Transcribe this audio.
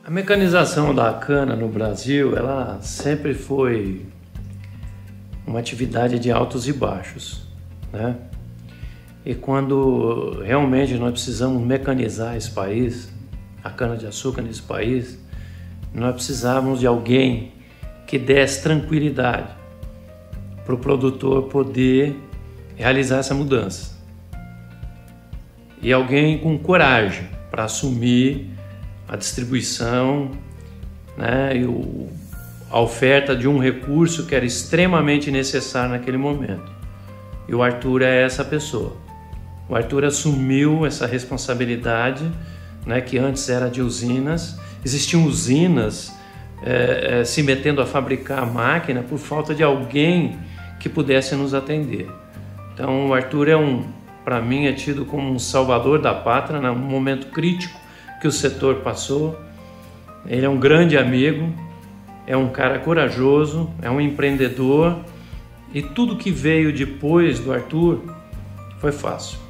A mecanização da cana no Brasil, ela sempre foi uma atividade de altos e baixos, né? E quando realmente nós precisamos mecanizar esse país, a cana-de-açúcar nesse país, nós precisávamos de alguém que desse tranquilidade para o produtor poder realizar essa mudança. E alguém com coragem para assumir a distribuição, né, e a oferta de um recurso que era extremamente necessário naquele momento. E o Arthur é essa pessoa. O Arthur assumiu essa responsabilidade, né, que antes era de usinas. Existiam usinas se metendo a fabricar a máquina por falta de alguém que pudesse nos atender. Então o Arthur para mim, é tido como um salvador da pátria, num momento crítico que o setor passou. Ele é um grande amigo, é um cara corajoso, é um empreendedor, e tudo que veio depois do Arthur foi fácil.